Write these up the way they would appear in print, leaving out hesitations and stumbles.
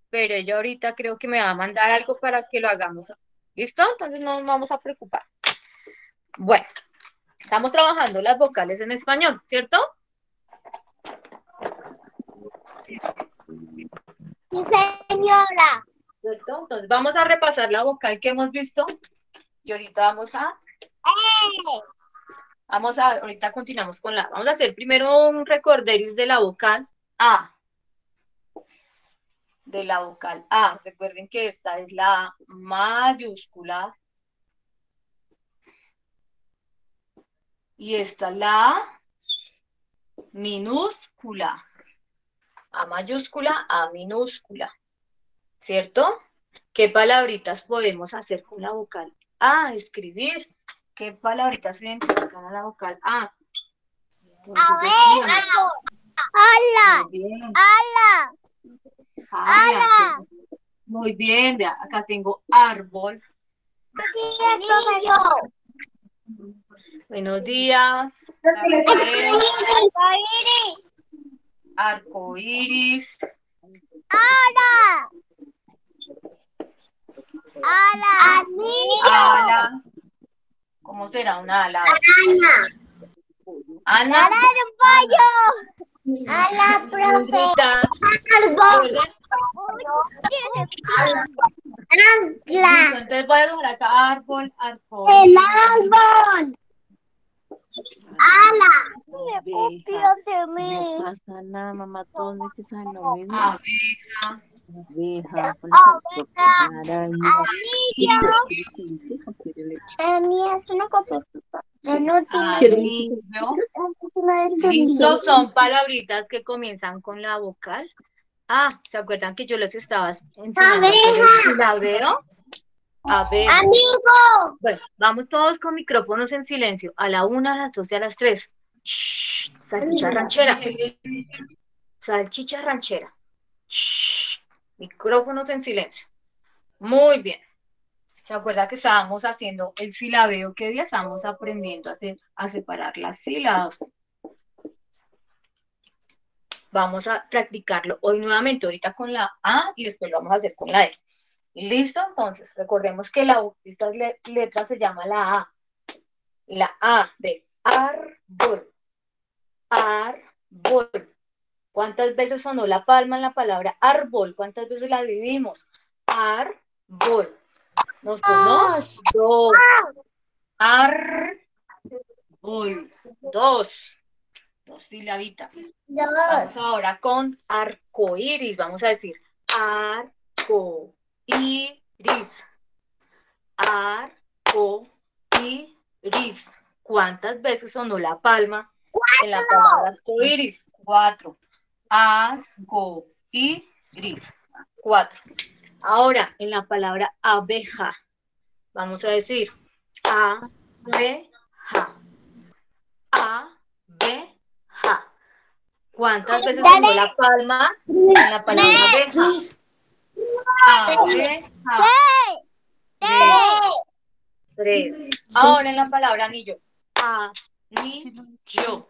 pero ella ahorita creo que me va a mandar algo para que lo hagamos. ¿Listo? Entonces no nos vamos a preocupar. Bueno, estamos trabajando las vocales en español, ¿cierto? Sí, señora. ¿Cierto? Entonces vamos a repasar la vocal que hemos visto y ahorita ahorita continuamos con vamos a hacer primero un recorderis de la vocal A. De la vocal A. Recuerden que esta es la A mayúscula y esta es la A minúscula. A mayúscula, A minúscula. ¿Cierto? ¿Qué palabritas podemos hacer con la vocal A? Escribir. ¿Qué palabritas identifican a la vocal A? Entonces Abeja. decíamos, muy Ala. bien, Ala. ala, Ala. muy bien, vea, acá tengo árbol. Niño. Buenos días, Arcoíris. arco iris, Ala. Ala. Anillo. ala. ¿Cómo será una ala? Ana. Ala de un pollo. Ala, profe. Grita. Árbol. Listo, Ancla. entonces voy a dejar acá árbol, arco El iris, árbol. Ala. abeja, de No mí. pasa nada, mamá, todos me piensan lo mismo. abeja, Abeja, araña. Anillo. La mía es una copa. No tiene. anillo. Listo, son palabritas que comienzan con la vocal. Ah, ¿se acuerdan que yo les estaba enseñando a hacer el silabeo? Abeja. Amigo. Bueno, vamos todos con micrófonos en silencio. A la 1, a las 2 y a las 3. Shh, salchicha ranchera. Salchicha ranchera. Shh, micrófonos en silencio. Muy bien. ¿Se acuerda que estábamos haciendo el silabeo? ¿Qué día estábamos aprendiendo a separar las sílabas? Vamos a practicarlo hoy nuevamente, ahorita con la A y después lo vamos a hacer con la E. ¿Listo? Entonces, recordemos que esta letra se llama la A. La A de árbol. Árbol. ¿Cuántas veces sonó la palma en la palabra árbol? ¿Cuántas veces la dividimos? Árbol. ¿Nos sonó? Dos. Árbol. Dos. Dos silabitas. Vamos ahora con arcoíris. Vamos a decir arcoíris. Arcoíris. ¿Cuántas veces sonó la palma en la palabra arcoíris? 4. Arcoíris. 4. Ahora, en la palabra abeja, vamos a decir abeja. Abeja. ¿Cuántas veces sonó la palma en la palabra abeja? Abeja. 3. Ahora en la palabra anillo. Anillo.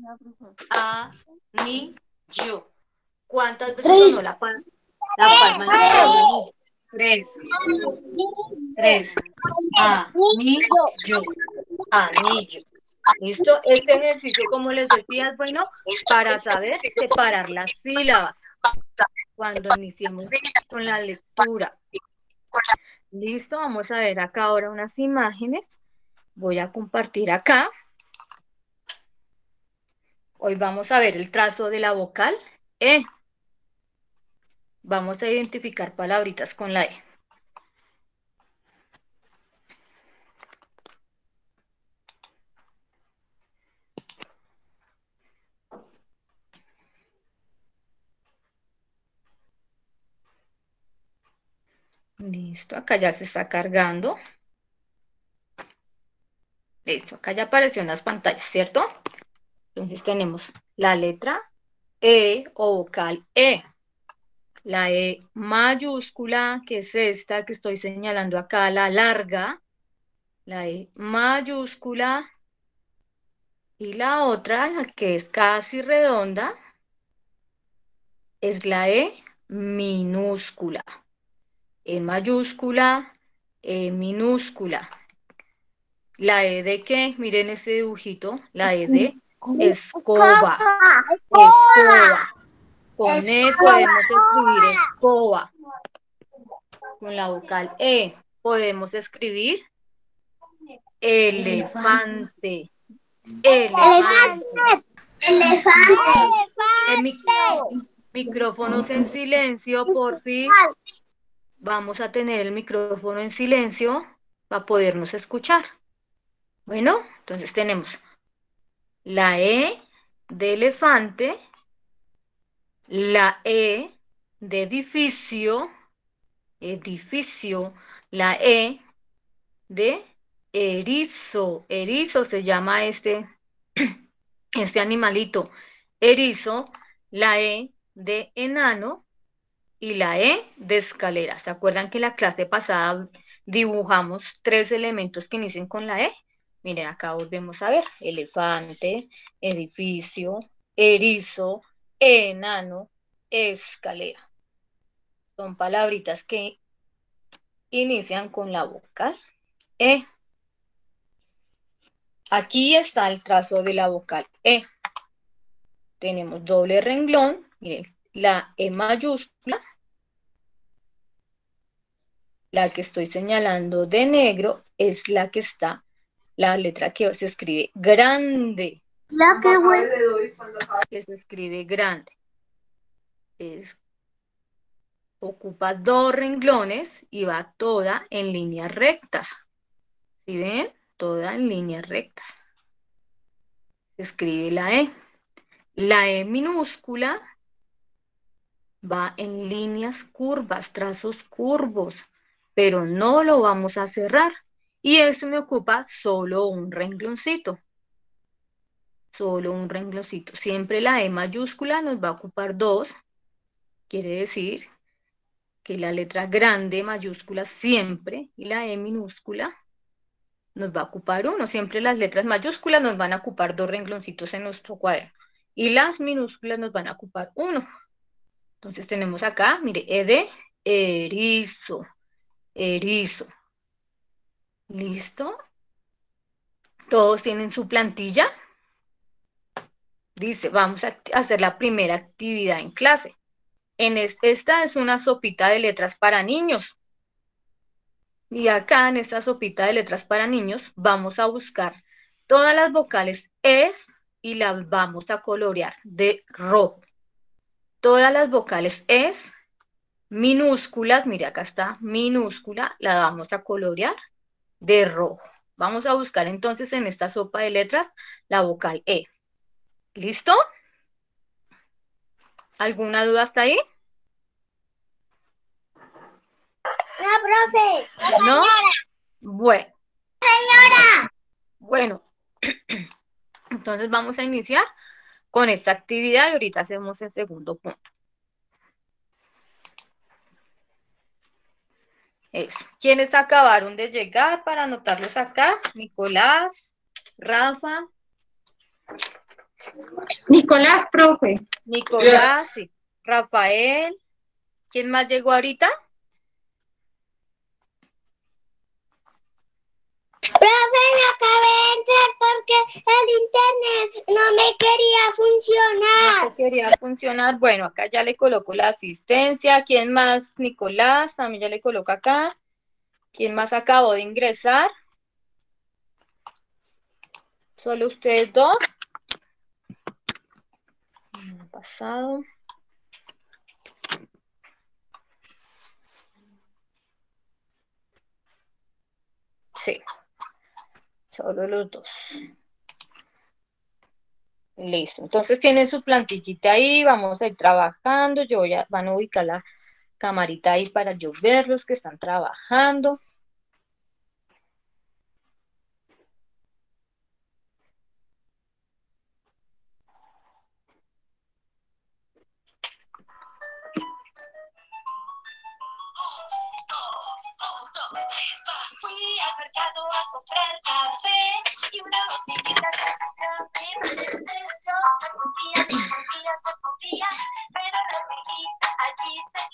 Anillo. ¿Cuántas veces sonó la palma en la palabra anillo? 3. 3. Anillo. Anillo. ¿Listo? Este ejercicio, como les decía, es bueno para saber separar las sílabas cuando iniciemos con la lectura. Listo, vamos a ver acá ahora unas imágenes. Voy a compartir acá. Hoy vamos a ver el trazo de la vocal E. Vamos a identificar palabritas con la E. Listo, acá ya se está cargando. Listo, acá ya apareció en las pantallas, ¿cierto? Entonces tenemos la letra E o vocal E. La E mayúscula, que es esta que estoy señalando acá, la larga. La E mayúscula. Y la otra, la que es casi redonda, es la E minúscula. E mayúscula, E minúscula. ¿La E de qué? Miren ese dibujito. La E de escoba. Escoba. Con E podemos escribir escoba. Con la vocal E podemos escribir elefante. Elefante. Micrófonos en silencio, porfis. Vamos a tener el micrófono en silencio para podernos escuchar. Bueno, entonces tenemos la E de elefante, la E de edificio, la E de erizo. Erizo se llama este animalito. Erizo, la E de enano y la E de escalera. ¿Se acuerdan que en la clase pasada dibujamos 3 elementos que inician con la E? Miren, acá volvemos a ver. Elefante, edificio, erizo, enano, escalera. Son palabritas que inician con la vocal E. Aquí está el trazo de la vocal E. Tenemos doble renglón. Miren, la E mayúscula, la que estoy señalando de negro, es la que está, la letra que se escribe grande. Que se escribe grande. Ocupa 2 renglones y va toda en líneas rectas. ¿Sí ven? Toda en líneas rectas. Se escribe la E. La E minúscula va en líneas curvas, trazos curvos, pero no lo vamos a cerrar. Y eso me ocupa solo un rengloncito. Solo un rengloncito. Siempre la E mayúscula nos va a ocupar 2. Quiere decir que la letra grande mayúscula siempre y la E minúscula nos va a ocupar 1. Siempre las letras mayúsculas nos van a ocupar 2 rengloncitos en nuestro cuaderno. Y las minúsculas nos van a ocupar 1. Entonces tenemos acá, mire, E de erizo. Erizo. ¿Listo? ¿Todos tienen su plantilla? Dice, vamos a hacer la primera actividad en clase. Esta es una sopita de letras para niños. Y acá en esta sopita de letras para niños vamos a buscar todas las vocales es y las vamos a colorear de rojo. Todas las vocales es minúsculas, mire acá está, minúscula, la vamos a colorear de rojo. Vamos a buscar entonces en esta sopa de letras la vocal E. ¿Listo? ¿Alguna duda hasta ahí? No, profe. ¿No? Bueno. Señora. Bueno, entonces vamos a iniciar con esta actividad y ahorita hacemos el segundo punto. ¿Quiénes acabaron de llegar para anotarlos acá? Nicolás, Rafa. Nicolás, profe. Nicolás, sí. Rafael. ¿Quién más llegó ahorita? Profe, me acabé de entrar porque el internet no me quería funcionar. No te quería funcionar. Bueno, acá ya le coloco la asistencia. ¿Quién más? Nicolás, también ya le coloco acá. ¿Quién más acabó de ingresar? ¿Solo ustedes dos? Pasado. Sí, solo los dos. Listo, entonces tienen su plantillita ahí, vamos a ir trabajando, van a ubicar la camarita ahí para yo ver los que están trabajando. Fui al mercado a comprar café y una botellita de café. Yo se confía, pero la amiguita allí se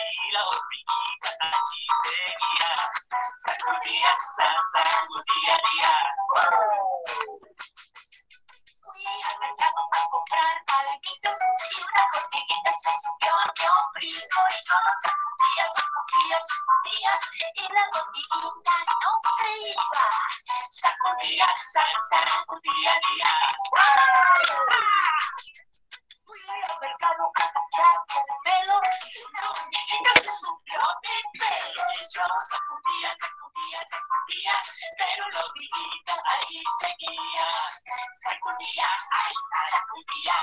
y la hormiguita allí seguía. Sacudía, sacudía, día. Fui al mercado a comprar alguitos y una hormiguita se subió a mi ombligo y yo lo sacudía, sacudía, sacudía y la hormiguita no se iba. Sacudía, sacudía, día. Fui al mercado a comprar pomelo y una hormiguita se subió a mi pelo y yo lo sacudía, sacudía, sacudía, pero la hormiguita ahí seguía. Sacudía, ay, sacudía.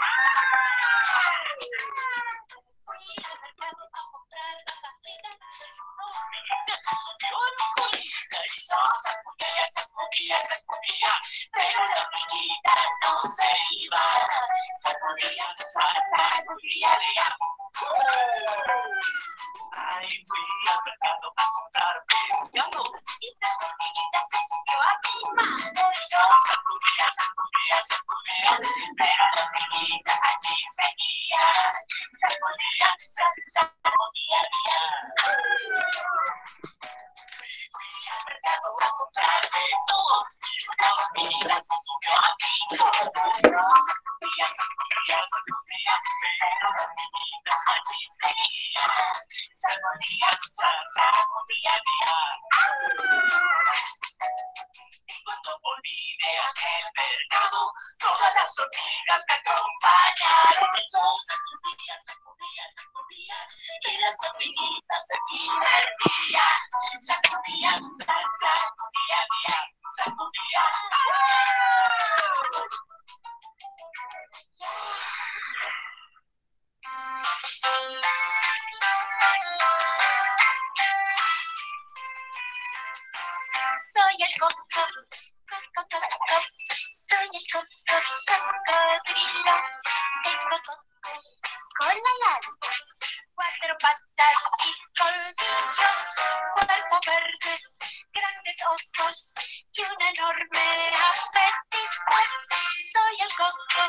Fui al mercado a comprar papas fritas y una hormiguita se subió a mi colita y yo sacudía, sacudía, sacudía, pero la hormiguita no se iba. Sacudía, sacudía, ay, fui al mercado a comprar pescado y la hormiguita se subió a mi mano y yo sacudía, sacudía, sacudía, pero la hormiguita allí seguía. Sacudía, sacudía, fui al mercado a comprar de todo y una hormiguita se subió a mi codo. Sacudía, sacudía, sacudía, pero la hormiguita allí seguía. Sacudía, sacudía, y cuando volví de aquel mercado, todas las hormigas me acompañaron. Y yo sacudía, sacudía, sacudía, y las hormiguitas se divertían. Sacudía, sacudía, sacudía. Soy el coco, soy el cocodrilo. Tengo coco, cola larga, 4 patas y colmillos, cuerpo verde, grandes ojos y un enorme apetito. Soy el coco,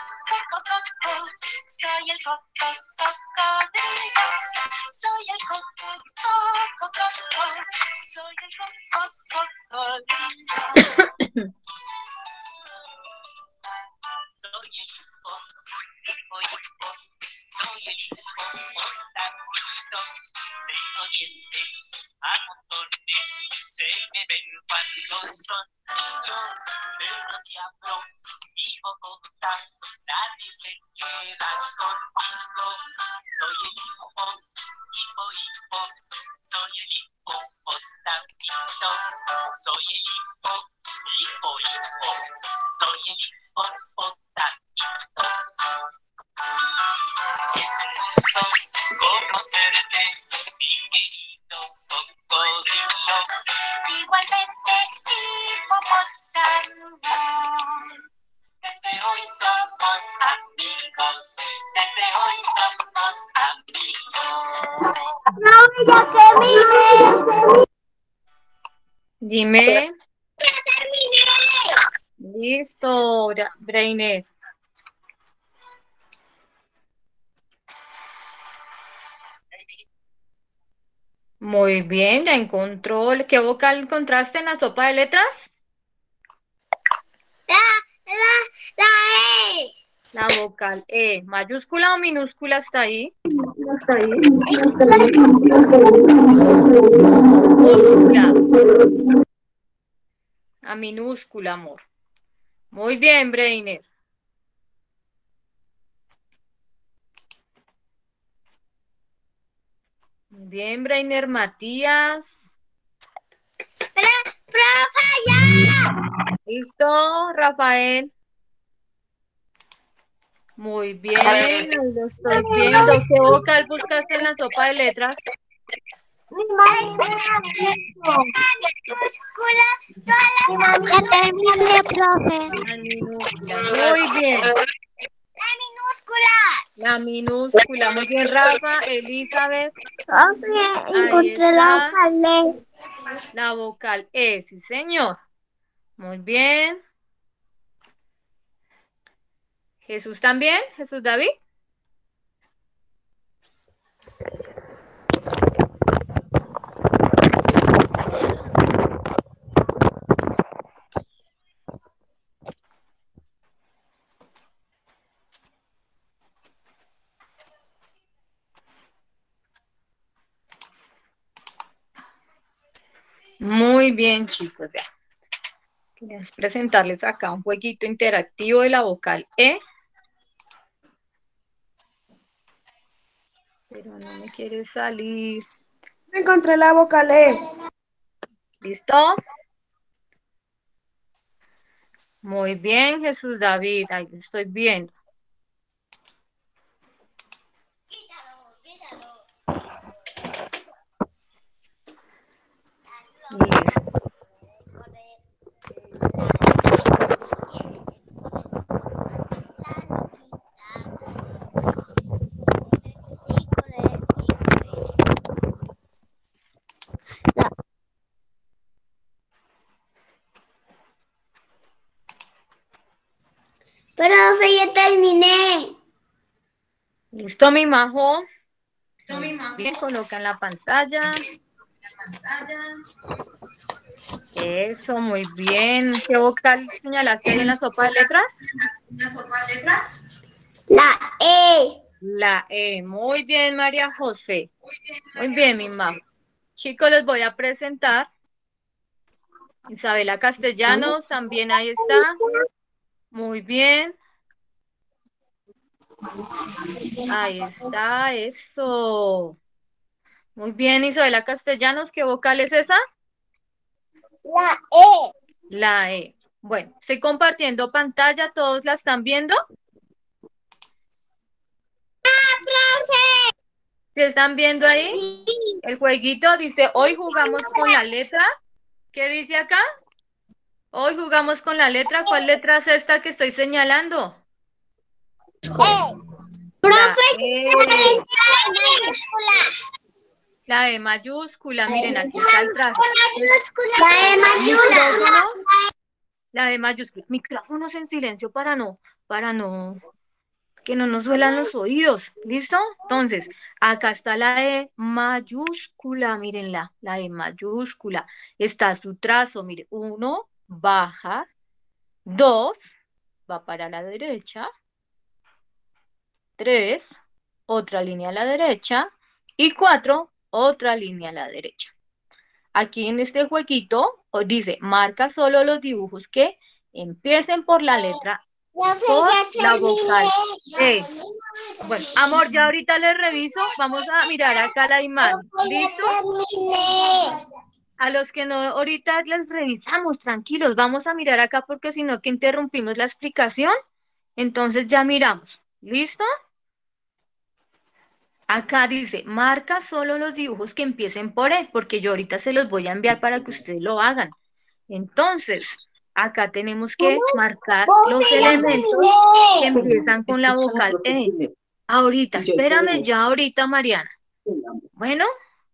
soy el cocodrilo. Soy el coco, soy el cocodrilo. Soy el hipo, soy el hipopótamo. Tengo dientes a montones, se me ven cuando sonrío. Pero si abro mi bocota, nadie se queda conmigo. Soy el hipo, soy el hipopotamito. Soy el hipo, soy el hipopotamito. Es un gusto conocerte, mi querido cocodrilo. Igualmente, hipopótamo. Desde hoy somos amigos. Desde hoy somos amigos. No, ya terminé. Dime. Ya terminé. Listo, Brainer. Muy bien, ya encontró. ¿Qué vocal encontraste en la sopa de letras? La E. La vocal E. ¿Mayúscula o minúscula está ahí? Minúscula. A minúscula, amor. Muy bien, Brainer. Muy bien, Brainer. Matías. Profe, ya. ¿Listo, Rafael? Muy bien, ahí lo estoy viendo. ¿Qué vocal buscaste en la sopa de letras? Minúscula, todas las ya terminé, profe. La minúscula. Muy bien. La minúscula. La minúscula. Muy bien, Rafa, Elizabeth. Profe, Ahí encontré la está. vocal E. La vocal E, sí, señor. Muy bien. ¿Jesús también? ¿Jesús David? Muy bien, chicos. Vean. Quería presentarles acá un jueguito interactivo de la vocal E. Pero no me quiere salir. Encontré la vocal E. ¿Listo? Muy bien, Jesús David. Ahí estoy viendo. Listo. Profe, ya terminé. ¿Listo, mi majo? Bien, coloca en la pantalla. Eso, muy bien. ¿Qué vocal señalaste ahí en la sopa de letras? La E. La E. Muy bien, María José. Muy bien, mi majo. Chicos, les voy a presentar. Isabela Castellanos, también ahí está. Muy bien. Ahí está, eso. Muy bien, Isabela Castellanos. ¿Qué vocal es esa? La E. La E. Bueno, estoy compartiendo pantalla. ¿Todos la están viendo? ¿Se están viendo ahí? El jueguito dice, hoy jugamos con la letra. ¿Qué dice acá? Hoy jugamos con la letra. ¿Cuál letra es esta que estoy señalando? La E. La E mayúscula. Miren, aquí está el trazo. La E mayúscula. Micrófonos. La E mayúscula. Micrófonos en silencio que no nos duelan los oídos. ¿Listo? Entonces, acá está la E mayúscula. Mírenla, la E mayúscula. Está su trazo. Mire, 1, baja. 2, va para la derecha. 3, otra línea a la derecha. Y 4, otra línea a la derecha. Aquí en este jueguito dice, marca solo los dibujos que empiecen por la letra, por la vocal E. Bueno, amor, ya ahorita les reviso. Vamos a mirar acá la imagen. ¿Listo? A los que no, ahorita les revisamos, tranquilos. Vamos a mirar acá porque si no que interrumpimos la explicación. Entonces ya miramos. ¿Listo? Acá dice, marca solo los dibujos que empiecen por E, porque yo ahorita se los voy a enviar para que ustedes lo hagan. Entonces, acá tenemos que marcar los elementos que empiezan con la vocal E. Ahorita, espérame ya ahorita, Mariana. Bueno,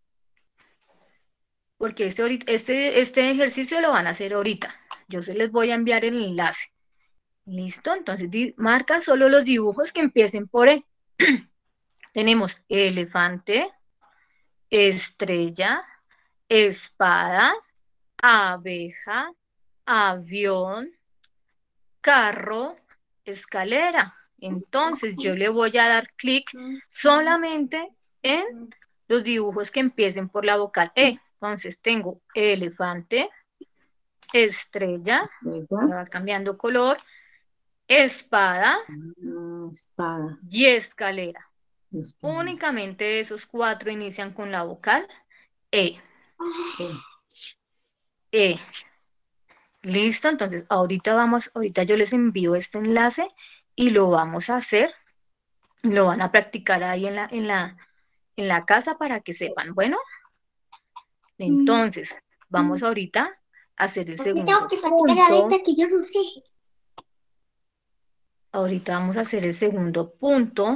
porque este ejercicio lo van a hacer ahorita. Yo se les voy a enviar el enlace. ¿Listo? Entonces, marca solo los dibujos que empiecen por E. Tenemos elefante, estrella, espada, abeja, avión, carro, escalera. Entonces yo le voy a dar clic solamente en los dibujos que empiecen por la vocal E. Entonces tengo elefante, estrella, me va cambiando color, espada Espada. y escalera. Espada. Únicamente esos 4 inician con la vocal E. E. Listo, entonces ahorita yo les envío este enlace y lo vamos a hacer, lo van a practicar ahí en la casa para que sepan. Bueno, entonces vamos ahorita a hacer el segundo punto. Que yo no sé. Ahorita vamos a hacer el segundo punto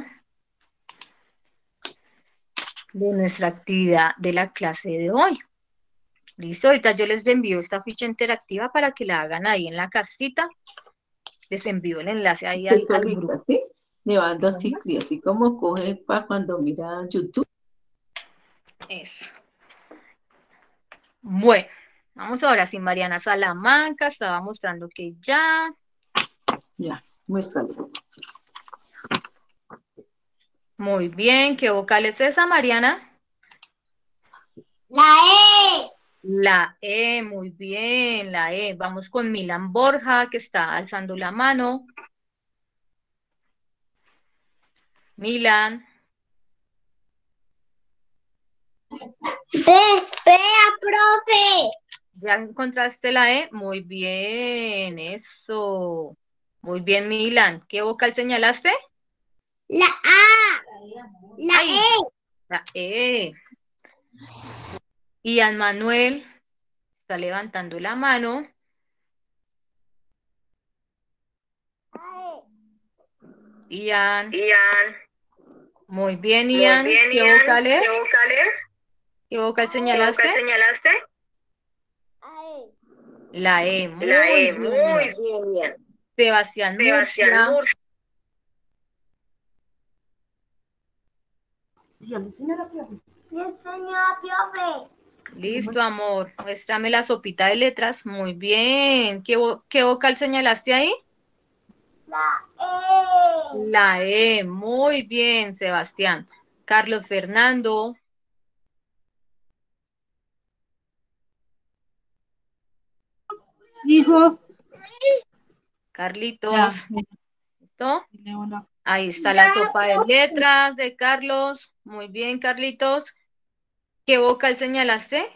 de nuestra actividad de la clase de hoy. Listo, ahorita yo les envío esta ficha interactiva para que la hagan ahí en la casita. Les envío el enlace ahí al grupo. ¿Sí? Llevando así como coge para cuando mira YouTube. Eso. Bueno, vamos ahora sí, Mariana Salamanca estaba mostrando que ya. Ya, muéstralo. Muy bien, ¿qué vocal es esa, Mariana? La E. La E, muy bien, la E. Vamos con Milan Borja, que está alzando la mano. Milan. Vea, profe. ¿Ya encontraste la E? Muy bien, eso. Muy bien, Milan. ¿Qué vocal señalaste? La A. La Ay, E. la E. Ian Manuel está levantando la mano. Ian. Muy bien, Ian. ¿Qué vocal es? ¿Qué vocal señalaste? La E. Muy bien, Ian. Sebastián Murcia. Listo, amor. Muéstrame la sopita de letras. Muy bien. ¿Qué vocal señalaste ahí? La E. Muy bien, Sebastián. Carlos Fernando. Hijo. Carlitos. Ya, ¿Listo? dile hola. Ahí está la sopa de letras de Carlos. Muy bien, Carlitos. ¿Qué vocal señalaste?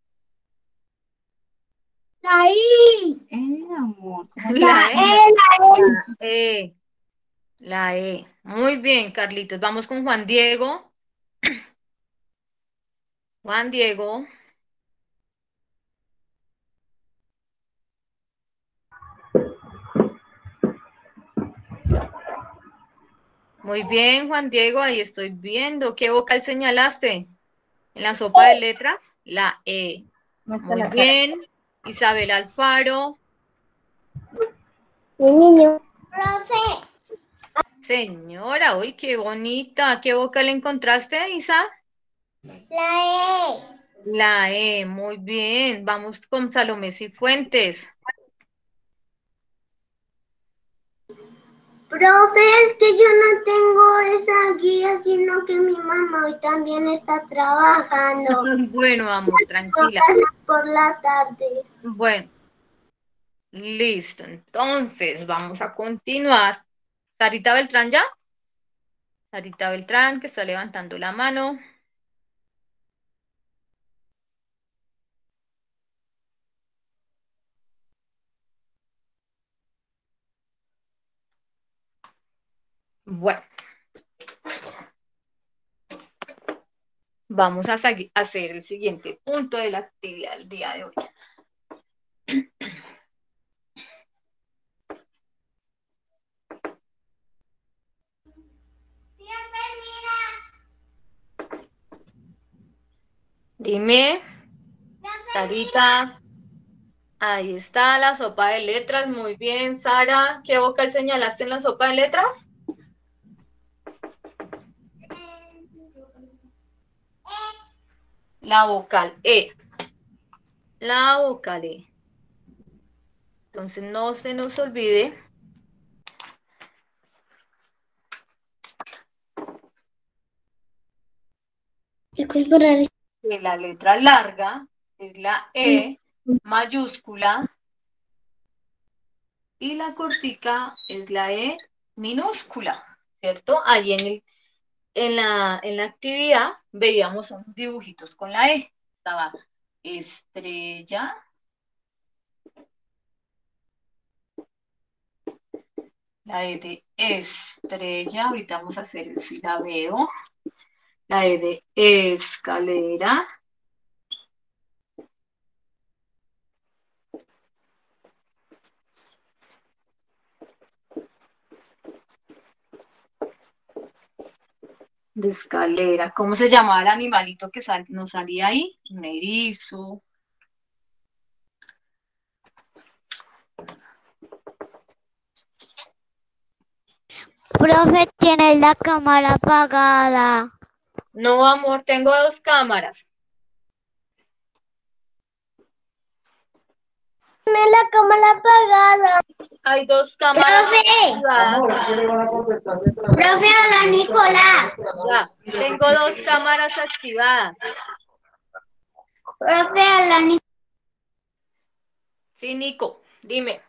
La I. Amor. La E. La E. La E. La E. Muy bien, Carlitos. Vamos con Juan Diego. Juan Diego. Muy bien, Juan Diego. Ahí estoy viendo. ¿Qué vocal señalaste? En la sopa de letras, la E. Muy bien. Isabel Alfaro. Mi niño. Profe. Señora, uy, qué bonita. ¿Qué vocal encontraste, Isa? La E. La E, muy bien. Vamos con Salomé Cifuentes. Profe, es que yo no tengo esa guía, sino que mi mamá hoy también está trabajando. Bueno, amor, tranquila. Por la tarde. Bueno, listo. Entonces, vamos a continuar. Sarita Beltrán, ¿ya? Sarita Beltrán, que está levantando la mano. Bueno, vamos a hacer el siguiente punto de la actividad del día de hoy. Dime, Sarita. Ahí está la sopa de letras. Muy bien, Sara. ¿Qué vocal señalaste en la sopa de letras? La vocal E. La vocal E. Entonces no se nos olvide que la letra larga es la E mayúscula y la cortica es la E minúscula, ¿cierto? Ahí en la actividad veíamos unos dibujitos con la E. Estaba estrella, la E de estrella, ahorita vamos a hacer el silabeo, la E de escalera, de escalera. ¿Cómo se llamaba el animalito que nos salía ahí? Un erizo. Profe, tiene la cámara apagada. No, amor, tengo dos cámaras. Tiene la cámara apagada. Hay dos cámaras activadas. Profe, hola, Nicolás. Ya, tengo dos cámaras activadas. Profe, habla Nico. Sí, Nico, dime.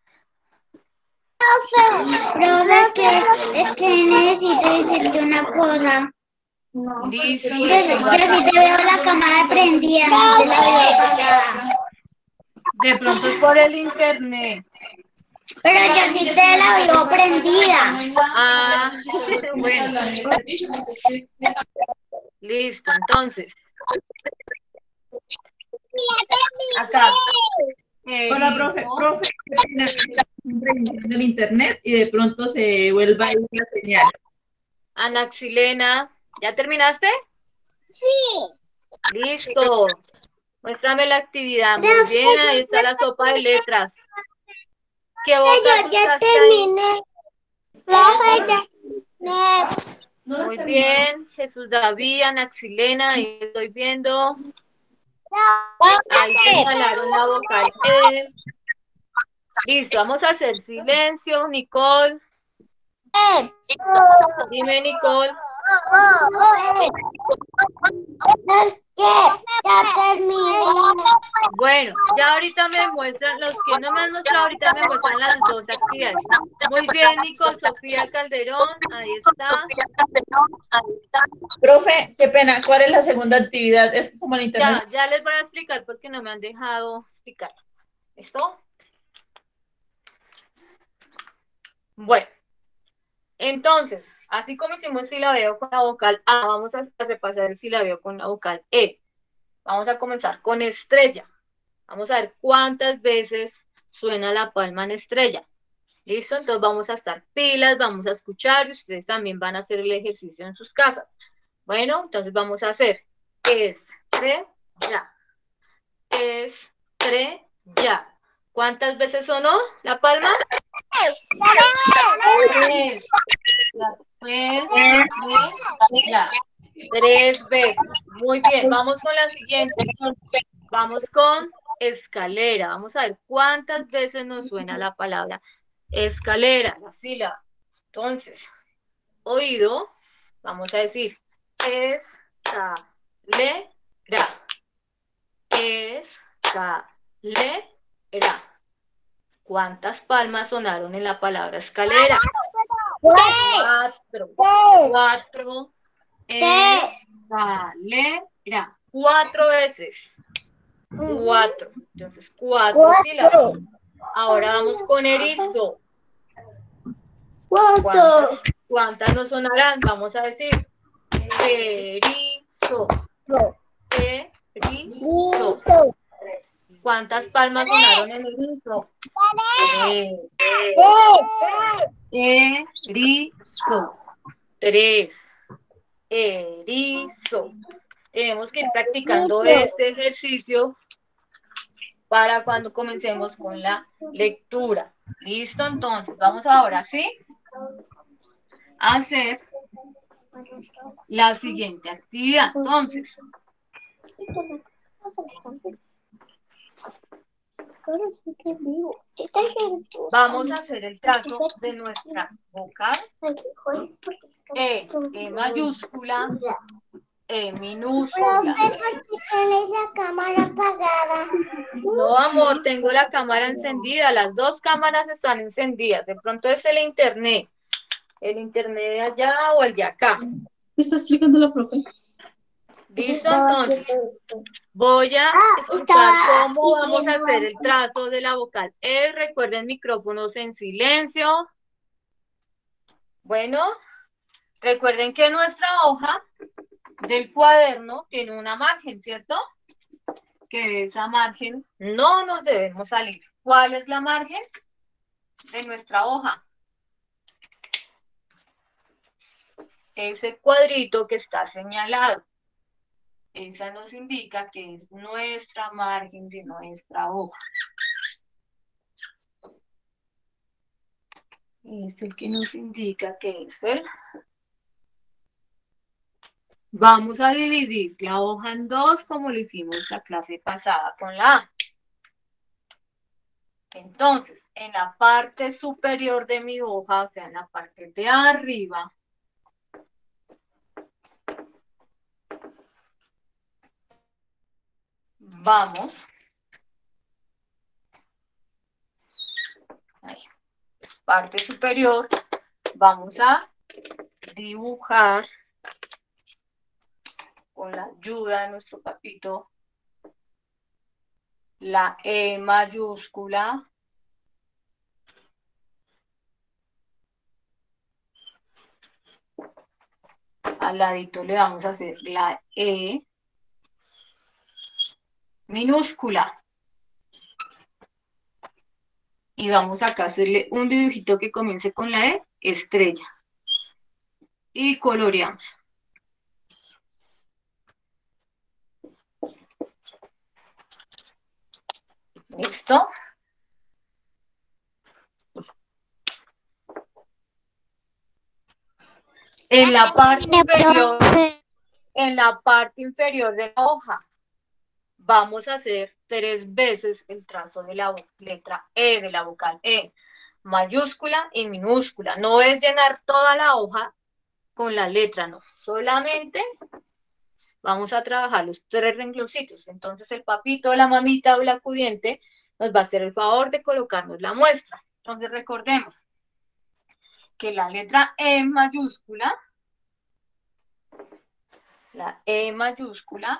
Profe, es que necesito decirte una cosa. Listo, Yo sí te veo la cámara prendida, no te la veo apagada. de pronto es por el internet. Pero yo sí te la veo prendida. Ah, bueno, listo, entonces, acá. Hola, profe. Listo. Profe, qué pena, reiniciando el internet y de pronto se vuelva a ir la señal. Anaxilena, ¿ya terminaste? Sí. Listo. Muéstrame la actividad. Muy bien, ahí está la sopa de letras. ¿Qué vocas Yo ya buscaste ahí? terminé. Profe, ya terminé. Muy bien, Jesús David, Anaxilena, ahí estoy viendo. Ahí señalaron la vocal E. Listo, vamos a hacer silencio, Nicole. Dime, Nicole. Ya terminé. Bueno, ya ahorita me muestran, los que no me han mostrado ahorita me muestran las dos actividades. Muy bien, Nicole, Sofía Calderón, ahí está. Profe, qué pena, ¿cuál es la segunda actividad? Es como el internet. Ya les voy a explicar porque no me han dejado explicar. ¿Listo? Bueno, entonces, así como hicimos silabeo con la vocal A, vamos a repasar el silabeo con la vocal E. Vamos a comenzar con estrella. Vamos a ver cuántas veces suena la palma en estrella. ¿Listo? Entonces vamos a estar pilas, vamos a escuchar y ustedes también van a hacer el ejercicio en sus casas. Bueno, entonces vamos a hacer estrella. Estrella. ¿Cuántas veces sonó la palma? Tres. Ya. 3 veces. Muy bien, vamos con la siguiente. Vamos con escalera. Vamos a ver cuántas veces nos suena la palabra escalera, la sílaba. Entonces, oído, vamos a decir escalera. Escalera. ¿Cuántas palmas sonaron en la palabra escalera? 4. 4. Escalera. 4 veces. 4. Entonces, 4 sílabas. Ahora vamos con erizo. ¿Cuántas nos sonarán? Vamos a decir erizo. Erizo. ¿Cuántas palmas sonaron en erizo? 3. Erizo. 3. Erizo. Tenemos que ir practicando este ejercicio para cuando comencemos con la lectura. ¿Listo? Entonces, vamos ahora, ¿sí? A hacer la siguiente actividad. Entonces, vamos a hacer el trazo de nuestra vocal E mayúscula, E minúscula. ¿Tienes la cámara apagada? No, amor, tengo la cámara encendida. Las dos cámaras están encendidas. De pronto es el internet. El internet de allá o el de acá. ¿Qué está explicando la profe? ¿Listo? Entonces, voy a explicar cómo vamos a hacer el trazo de la vocal E. Recuerden micrófonos en silencio. Bueno, recuerden que nuestra hoja del cuaderno tiene una margen, ¿cierto? Que de esa margen no nos debemos salir. ¿Cuál es la margen de nuestra hoja? Ese cuadrito que está señalado. Esa nos indica que es nuestra margen de nuestra hoja. Es el que nos indica que es el. Vamos a dividir la hoja en dos como lo hicimos la clase pasada con la A. Entonces, en la parte superior de mi hoja, o sea, en la parte de arriba, vamos, ahí, parte superior, vamos a dibujar con la ayuda de nuestro papito la E mayúscula. Al ladito le vamos a hacer la E minúscula. Y vamos acá a hacerle un dibujito que comience con la E, estrella. Y coloreamos. ¿Listo? En la parte inferior, en la parte inferior de la hoja, vamos a hacer 3 veces el trazo de la letra E, de la vocal E, mayúscula y minúscula. No es llenar toda la hoja con la letra, no. Solamente vamos a trabajar los 3 rengloncitos. Entonces el papito, la mamita o el acudiente nos va a hacer el favor de colocarnos la muestra. Entonces recordemos que la letra E mayúscula, la E mayúscula,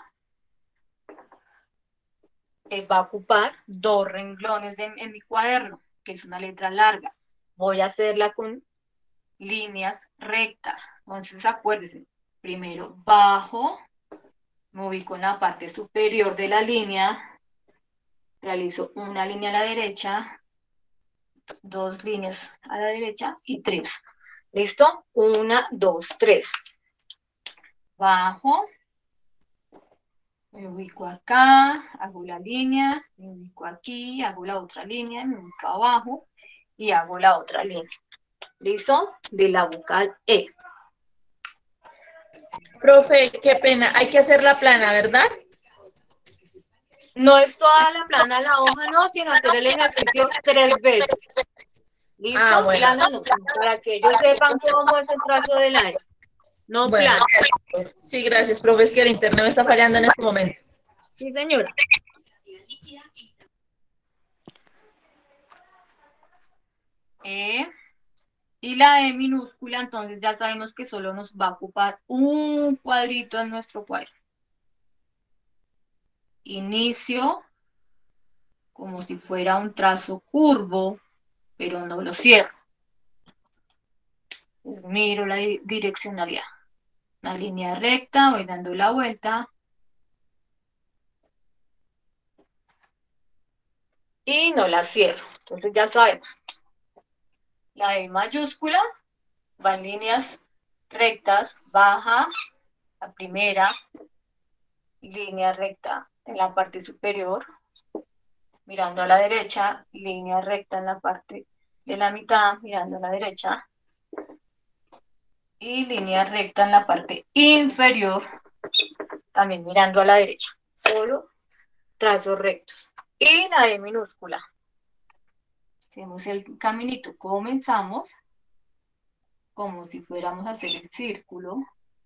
va a ocupar 2 renglones en mi cuaderno, que es una letra larga. Voy a hacerla con líneas rectas. Entonces acuérdense, primero bajo, me ubico en la parte superior de la línea, realizo una línea a la derecha, 2 líneas a la derecha y 3. ¿Listo? 1, 2, 3. Bajo, me ubico acá, hago la línea, me ubico aquí, hago la otra línea, me ubico abajo y hago la otra línea. ¿Listo? De la vocal E. Profe, qué pena, hay que hacer la plana, ¿verdad? No es toda la plana la hoja, no, sino hacer el ejercicio 3 veces. ¿Listo? Ah, bueno. Plana no, para que ellos sepan cómo es el trazo del aire. No Bueno, plana. sí, gracias, profe, es que el internet me está fallando en este momento. Sí, señora. Y la E minúscula, entonces ya sabemos que solo nos va a ocupar un cuadrito en nuestro cuadro. Inicio como si fuera un trazo curvo, pero no lo cierro. Entonces, miro la direccionalidad. Una línea recta, voy dando la vuelta. Y no la cierro. Entonces ya sabemos. La E mayúscula va en líneas rectas, baja, la primera, línea recta en la parte superior, mirando a la derecha, línea recta en la parte de la mitad, mirando a la derecha, y línea recta en la parte inferior, también mirando a la derecha. Solo trazos rectos. Y la E minúscula. Hacemos el caminito, comenzamos como si fuéramos a hacer el círculo,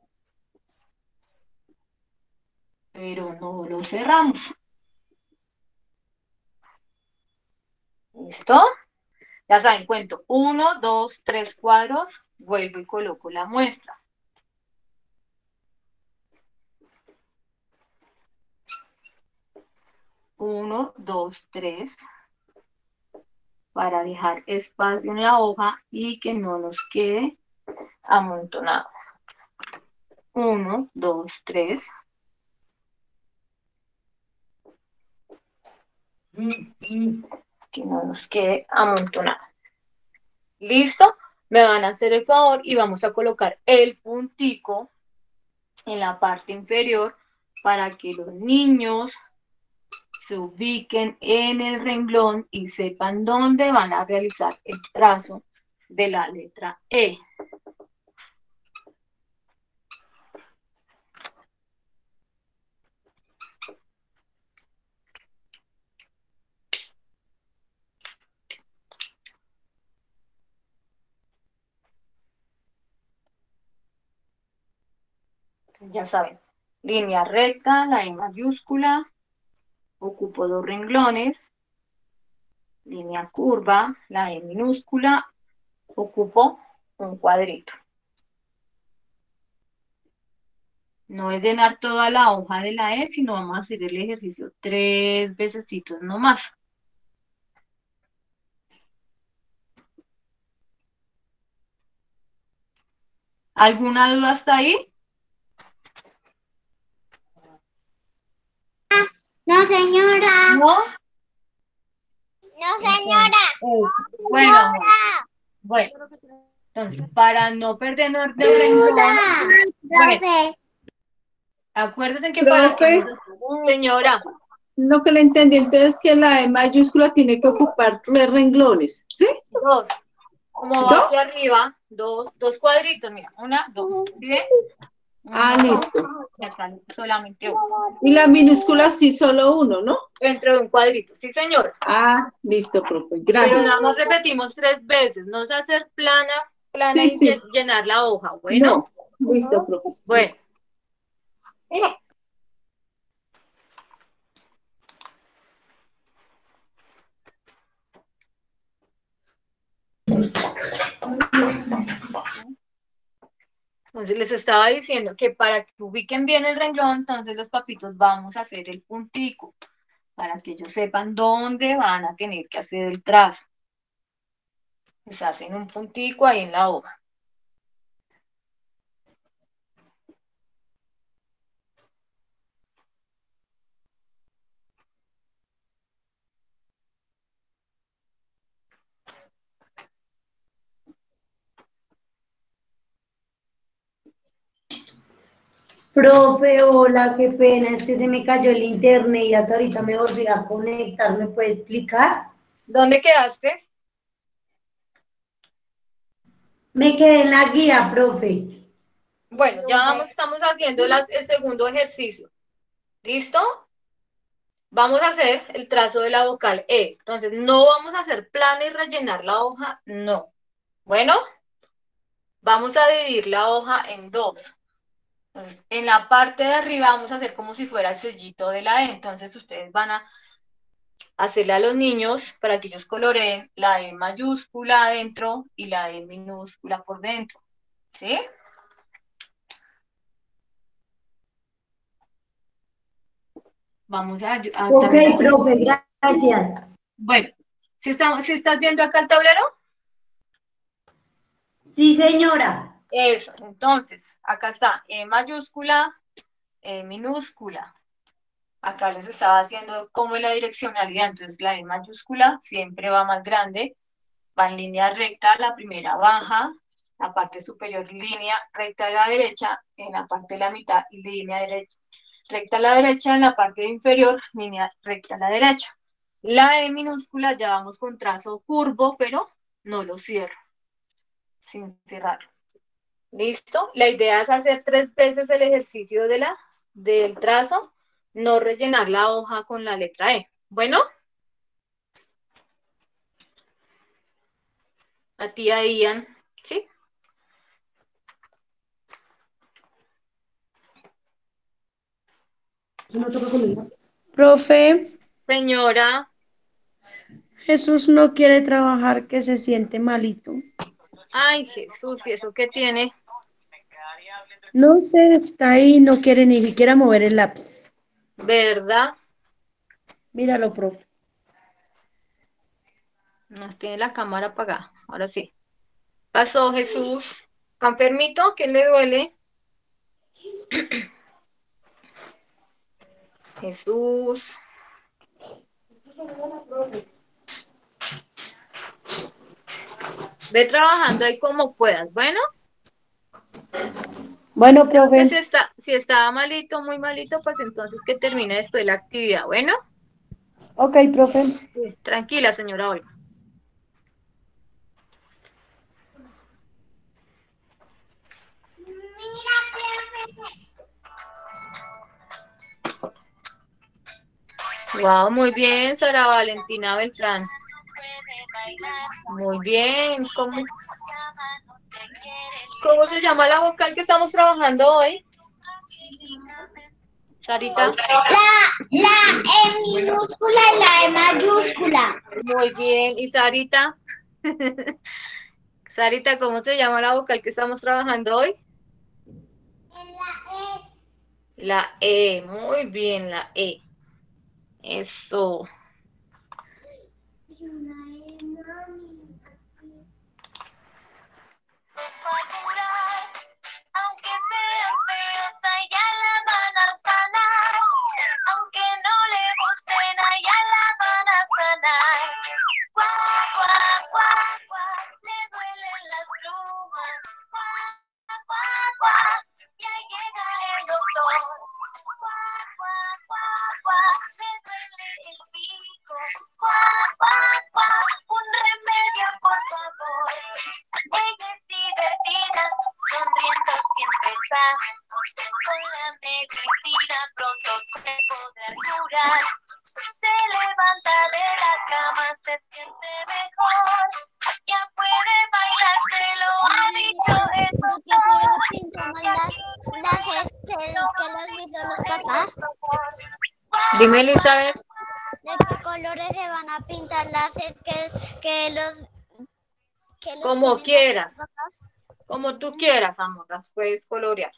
pero no lo cerramos. ¿Listo? Ya saben, cuento 1, 2, 3 cuadros, vuelvo y coloco la muestra. Uno, dos, tres, para dejar espacio en la hoja y que no nos quede amontonado. 1, 2, 3. Que no nos quede amontonado. ¿Listo? Me van a hacer el favor y vamos a colocar el puntico en la parte inferior para que los niños se ubiquen en el renglón y sepan dónde van a realizar el trazo de la letra E. Ya saben, línea recta, la E mayúscula, ocupo 2 renglones, línea curva, la E minúscula, ocupo un cuadrito. No es llenar toda la hoja de la E, sino vamos a hacer el ejercicio 3 vecesitos nomás. ¿Alguna duda hasta ahí? No, señora. ¿No? No, señora. Bueno, amor. Bueno, entonces, para no perdernos de renglón, bueno, Profe. acuérdense que para que Profe, nos... Señora, lo que le entendí entonces es que la E mayúscula tiene que ocupar 3 renglones, ¿sí? 2. Como va ¿2? hacia arriba, dos cuadritos, mira, 1, 2, ¿sí ven? Ah, 1, 2, listo. y acá solamente 1. Y la minúscula sí, solo 1, ¿no? Dentro de un cuadrito, sí, señor. Ah, listo, profe. Pero Gracias. nada más repetimos 3 veces, no es hacer plana Sí, y sí. llenar la hoja, ¿bueno? No, listo, profe. Bueno. Entonces les estaba diciendo que para que ubiquen bien el renglón, entonces los papitos vamos a hacer el puntico, para que ellos sepan dónde van a tener que hacer el trazo. Pues hacen un puntico ahí en la hoja. Profe, hola, qué pena, es que se me cayó el internet y hasta ahorita me volví a conectar, ¿me puede explicar? ¿Dónde quedaste? Me quedé en la guía, profe. Bueno, estamos haciendo el segundo ejercicio. ¿Listo? Vamos a hacer el trazo de la vocal E. Entonces, no vamos a hacer plana y rellenar la hoja, no. Bueno, vamos a dividir la hoja en 2. Entonces, en la parte de arriba vamos a hacer como si fuera el sellito de la E. Entonces, ustedes van a hacerle a los niños para que ellos coloreen la E mayúscula adentro y la E minúscula por dentro. ¿Sí? Vamos a Ok, también profe, gracias. Bueno, ¿si estás viendo acá el tablero? Sí, señora. Eso, entonces, acá está E mayúscula, E minúscula. Acá les estaba haciendo como la direccionalidad, entonces la E mayúscula siempre va más grande, va en línea recta, la primera baja, la parte superior línea recta a la derecha, en la parte de la mitad línea recta a la derecha, en la parte inferior línea recta a la derecha. La E minúscula ya vamos con trazo curvo, pero no lo cierro, sin cerrarlo. ¿Listo? La idea es hacer 3 veces el ejercicio del trazo, no rellenar la hoja con la letra E. Bueno. A ti, a Ian, ¿sí? Profe, Señora, Jesús no quiere trabajar, que se siente malito. ay Jesús, ¿y eso qué tiene? No sé, está ahí, no quiere ni siquiera mover el lápiz. ¿Verdad? Míralo, profe. Nos tiene la cámara apagada, ahora sí. Pasó Jesús. ¿Está enfermito? ¿Qué le duele? Jesús. Ve trabajando ahí como puedas, ¿bueno? Bueno, Creo que profe. si estaba malito, muy malito, pues entonces que termine después la actividad, ¿bueno? Ok, profe. Sí, tranquila, señora Olga. Wow, muy bien, Sara Valentina Beltrán. Muy bien. ¿Cómo se llama la vocal que estamos trabajando hoy? Sarita. La E minúscula. minúscula y la E mayúscula. Muy bien. ¿Y Sarita? Sarita, ¿cómo se llama la vocal que estamos trabajando hoy? La E. Muy bien, la E. Eso. Aunque sean feos, a ella la van a sanar. Aunque no le gusten, a ella la van a sanar. Cuac, cuac, cuac, cuac, le duelen las plumas. Cuac, cuac, cuac, y ahí llega el doctor. Cuac, cuac, cuac, cuac, le duele el pico. Cuac, cuac, cuac, un remedio por favor. Ella es divertida, sonriendo siempre está. Con la medicina pronto se podrá curar. Se levanta de la cama, se siente mejor. Ya puede bailar, se lo ha dicho el ¿Que los hizo los papás? Dime, Elizabeth. ¿De qué colores se van a pintar las que los Como tienen quieras. los papás? Como tú quieras, amor. Las puedes colorear.